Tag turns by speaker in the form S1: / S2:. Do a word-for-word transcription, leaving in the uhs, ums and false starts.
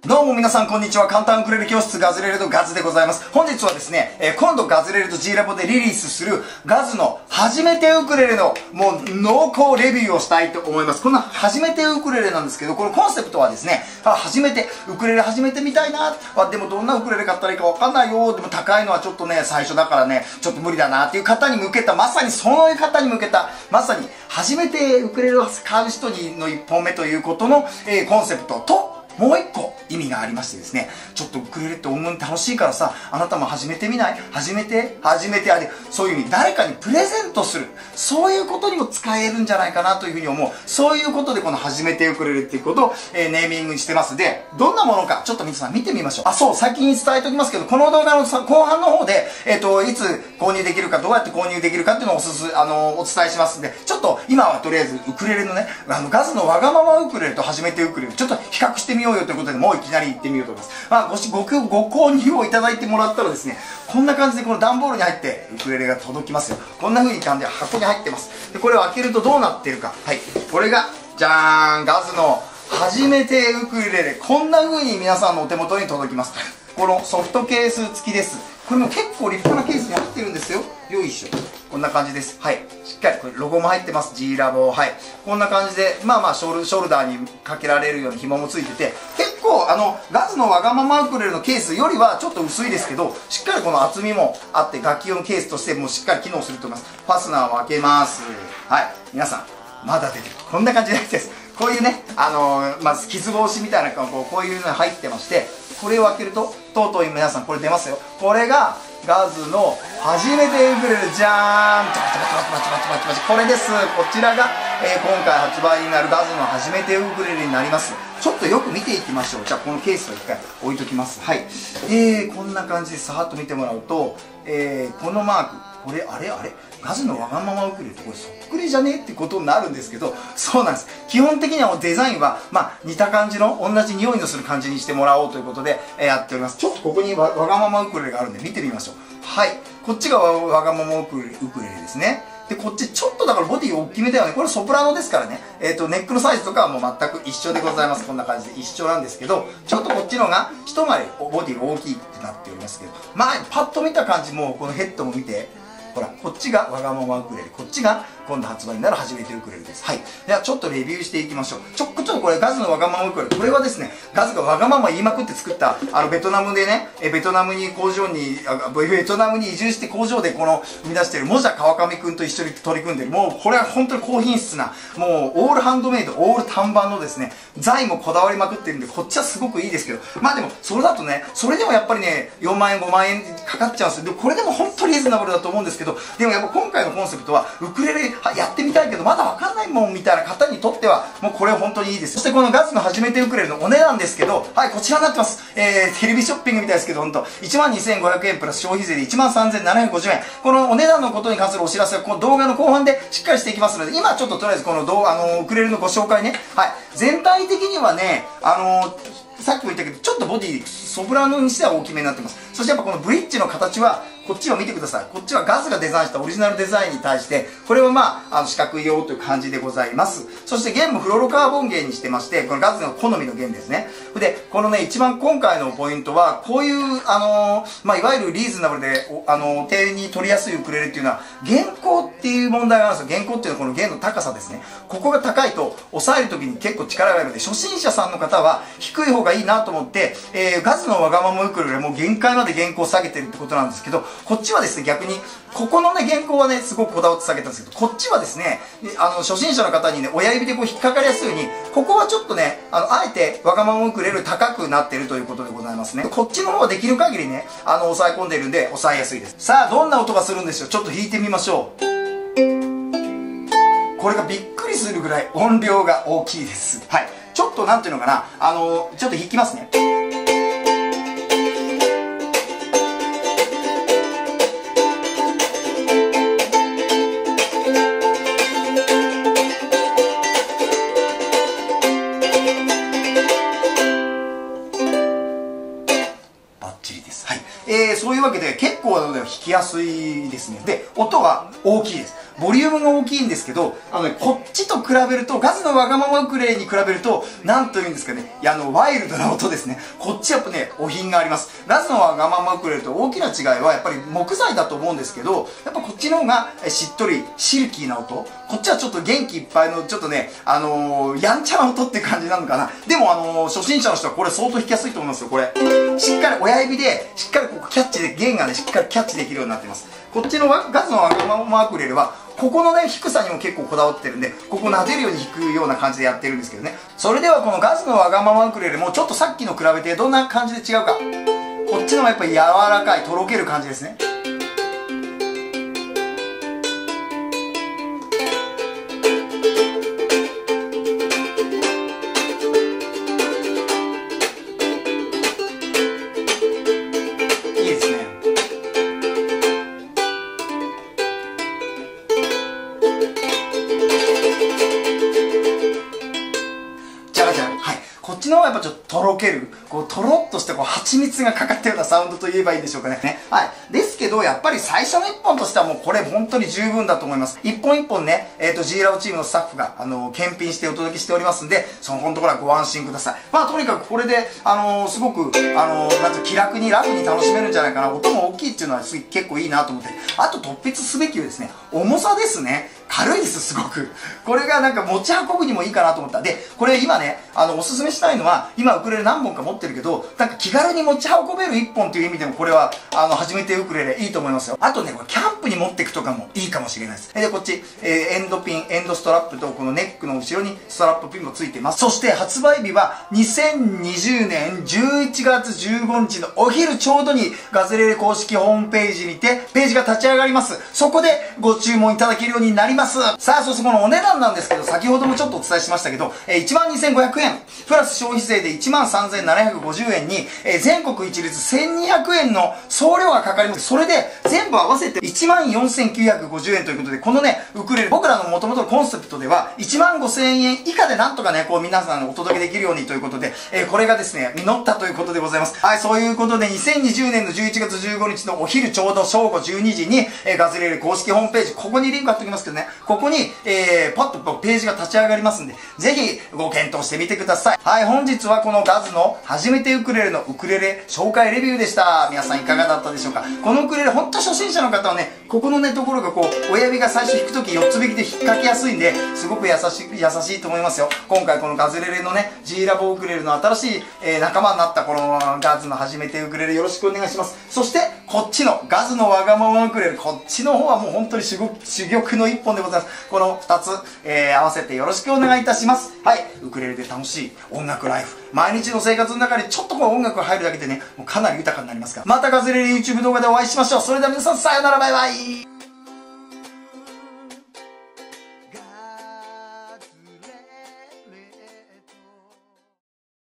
S1: どうも皆さんこんにちは。簡単ウクレレ教室ガズレレとガズでございます。本日はですね、えー、今度ガズレレと G ラボでリリースするガズの初めてウクレレのもう濃厚レビューをしたいと思います。こんな初めてウクレレなんですけど、このコンセプトはですね、あ初めてウクレレ始めてみたいな、あでもどんなウクレレ買ったらいいかわかんないよ、でも高いのはちょっとね最初だからねちょっと無理だなっていう方に向けた、まさにそういう方に向けた、まさに初めてウクレレを買う人にの一本目ということの、えー、コンセプトともう一個意味がありましてですね、ちょっとウクレレって音楽楽しいからさ、あなたも始めてみない？始めて始めてあれ、そういう意味、誰かにプレゼントする、そういうことにも使えるんじゃないかなというふうに思う。そういうことでこの初めてウクレレっていうことを、えー、ネーミングにしてます。で、どんなものかちょっと皆さん見てみましょう。あ、そう、先に伝えておきますけど、この動画の後半の方で、えっと、いつ購入できるか、どうやって購入できるかっていうのをおすす、あのー、お伝えしますんで、ちょっと今はとりあえずウクレレのね、あの、ガズのわがままウクレレと初めてウクレレ、ちょっと比較してみようよということで、もういきなり行ってみようと思います。まあ、ごし、ご、ご購入をいただいてもらったらですね、こんな感じでこの段ボールに入ってウクレレが届きますよ。こんな風に感じで箱に入ってます。で、これを開けるとどうなってるか。はい。これが、じゃーん、ガズの初めてウクレレ。こんな風に皆さんのお手元に届きます。このソフトケース付きです。これも結構立派なケースに入ってるんですよ。よいしょ。こんな感じです。はい。しっかり、これロゴも入ってます。G ラボ。はい。こんな感じで、まあまあショル、ショルダーにかけられるように紐もついてて、結構、あの、ガズのわがままウクレレのケースよりはちょっと薄いですけど、しっかりこの厚みもあって、楽器用のケースとしてもしっかり機能すると思います。ファスナーを開けます。はい。皆さん、まだ出てる。こんな感じで入ってます。こういうね、あのー、まず傷防止みたいなこう、こういうのが入ってまして、これを開けると、とうとう皆さんこれ出ますよ。これが、ガズの初めてウクレレ、じゃーん、バチバチバチバチバチバチバチ、これです。こちらが、えー、今回発売になるガズの初めてウクレレになります。ちょっとよく見ていきましょう。じゃあこのケースを一回置いときます。はい。えー、こんな感じでさーっと見てもらうと、えー、このマーク、これ、あれあれガズのわがままウクレレってこれそっくりじゃねえってことになるんですけど、そうなんです。基本的にはデザインは、まあ、似た感じの、同じ匂いのする感じにしてもらおうということで、えー、やっております。ちょっとここにわわがままウクレレがあるんで見てみましょう。はい。こっちが わ, わがままウクレレ、ウクレレですね。で、こっちちょっとだからボディ大きめだよね。これソプラノですからね。えっと、ネックのサイズとかはもう全く一緒でございます。こんな感じで一緒なんですけど、ちょっとこっちのが一回りボディが大きいってなっておりますけど、まあ、パッと見た感じも、このヘッドも見て、ほら、こっちがわがままウクレレ、こっちが今度発売になる初めてウクレレです。はい。では、ちょっとレビューしていきましょう。ちょ、ちょっとこれ、ガズのわがままウクレレ。これはですね、ガズがわがまま言いまくって作った、あの、ベトナムでね、えベトナムに工場に、あベトナムに移住して工場でこの、生み出している、もじゃ川上くんと一緒に取り組んでる、もう、これは本当に高品質な、もう、オールハンドメイド、オール単板のですね、材もこだわりまくってるんで、こっちはすごくいいですけど、まあでも、それだとね、それでもやっぱりね、よんまんえん、ごまんえんかかっちゃうんですよ。で、これでも本当にリーズナブルだと思うんですけど、でもやっぱ今回のコンセプトは、ウクレレやってみたいけど、まだわかんないもんみたいな方にとっては、もうこれ本当にいいです。そしてこのガズの初めてウクレレのお値段ですけど、はい、こちらになってます。えー、テレビショッピングみたいですけど、本当いちまんにせんごひゃくえんプラス消費税でいちまんさんぜんななひゃくごじゅうえん。このお値段のことに関するお知らせは、この動画の後半でしっかりしていきますので、今ちょっととりあえずこの動画、あのー、ウクレレのご紹介ね。はい。全体的にはね、あのー、さっきも言ったけど、ちょっとボディ、ソプラノにしては大きめになってます。そしてやっぱこのブリッジの形は、こっちを見てください。こっちはガズがデザインしたオリジナルデザインに対して、これはまあ、あの四角い用という感じでございます。そして弦もフロロカーボン弦にしてまして、このガズの好みの弦ですね。で、このね、一番今回のポイントは、こういう、あのー、まあ、いわゆるリーズナブルで、あのー、手に取りやすいウクレレっていうのは、弦高っていう問題があるんですよ。弦高っていうのはこの弦の高さですね。ここが高いと、押さえるときに結構力がいるので、初心者さんの方は低い方がいいなと思って、えー、ガズのわがままウクレレも限界まで弦高を下げてるってことなんですけど、こっちはですね、逆に、ここのね、弦高はね、すごくこだわって下げたんですけど、こっちはですね、あの、初心者の方にね、親指でこう引っかかりやすいように、ここはちょっとね、あの、あえてわがままウクレレ高くなってるということでございますね。こっちの方はできる限りね、あの、押さえ込んでるんで、押さえやすいです。さあ、どんな音がするんでしょう。ちょっと弾いてみましょう。これがびっくりするぐらい音量が大きいです。はい。ちょっとなんていうのかな、あの、ちょっと弾きますね。えー、そういうわけで結構弾きやすいですね。で、音は大きいです。 ボリュームが大きいんですけど、あのね、こっちと比べると、ガズのわがままウクレレに比べると、なんというんですかね、いや、あの、ワイルドな音ですね。こっちやっぱね、お品があります。ガズのわがままウクレレと大きな違いは、やっぱり木材だと思うんですけど、やっぱこっちの方がしっとり、シルキーな音。こっちはちょっと元気いっぱいの、ちょっとね、あのー、やんちゃな音って感じなのかな。でも、あのー、初心者の人はこれ相当弾きやすいと思いますよ、これ。しっかり親指で、しっかりここキャッチで、弦がね、しっかりキャッチできるようになっています。こっちのガズのわがままウクレレは、ここのね、低さにも結構こだわってるんで、ここ撫でるように弾くような感じでやってるんですけどね。それではこのガズのわがままウクレレもちょっとさっきの比べてどんな感じで違うか。こっちのはやっぱり柔らかい、とろける感じですね。いいですね。じゃらじゃら。はい。こっちの方がやっぱちょっととろける、こう、とろっとしてこう、蜂蜜がかかったようなサウンドと言えばいいんでしょうかね。ね。はい。ですけど、やっぱり最初の一本としてはもうこれ本当に十分だと思います。一本一本ね、えっと、G ラボチームのスタッフが、あのー、検品してお届けしておりますんで、そのところはご安心ください。まあ、とにかくこれで、あのー、すごく、あのー、なんて気楽に楽に楽しめるんじゃないかな。音も大きいっていうのは結構いいなと思って。あと、突筆すべきはですね、重さですね。軽いです、すごく。これがなんか持ち運ぶにもいいかなと思った。で、これ今ね、あの、おすすめしたいのは、今ウクレレ何本か持ってるけど、なんか気軽に持ち運べるいっぽんという意味でも、これは、あの、初めてウクレレいいと思いますよ。あとね、これキャンプに持っていくとかもいいかもしれないです。で、こっち、えー、エンドピン、エンドストラップと、このネックの後ろにストラップピンもついてます。そして、発売日は、にせんにじゅうねんじゅういちがつじゅうごにちのお昼ちょうどに、ガズレレ公式ホームページにて、ページが立ち上がります。そこでご注文いただけるようになります。さあ、そしてこのお値段なんですけど、先ほどもちょっとお伝えしましたけど、えー、いちまんにせんごひゃくえん、プラス消費税でいちまんさんぜんななひゃくごじゅうえんに、えー、全国一律せんにひゃくえんの送料がかかります。それで、全部合わせていちまんよんせんきゅうひゃくごじゅうえんということで、このね、ウクレレ、僕らの元々のコンセプトでは、いちまんごせんえん以下でなんとかね、こう皆さんにお届けできるようにということで、えー、これがですね、実ったということでございます。はい、そういうことで、にせんにじゅうねんのじゅういちがつじゅうごにちのお昼ちょうど正午じゅうにじに、えー、ガズレレ公式ホームページ、ここにリンク貼っておきますけどね、ここに、えー、パッとページが立ち上がりますんで、ぜひご検討してみてください。はい、本日はこのガズの初めてウクレレのウクレレ紹介レビューでした。皆さんいかがだったでしょうか。このウクレレ、ほんと初心者の方はね、ここのね、ところがこう、親指が最初弾くときよっつ引きで引っ掛けやすいんで、すごく優しい、優しいと思いますよ。今回このガズレレのね、G ラボウクレレの新しい、えー、仲間になったこのガズの初めてウクレレよろしくお願いします。そして、こっちのガズのわがままウクレレ、こっちの方はもう本当に珠玉の一本でございます。この二つ、えー、合わせてよろしくお願いいたします。はい、ウクレレで楽しい音楽ライフ。毎日の生活の中にちょっとこう音楽が入るだけでね、もうかなり豊かになりますから。またガズレレ YouTube 動画でお会いしましょう。それでは皆さんさようなら、バイバイ。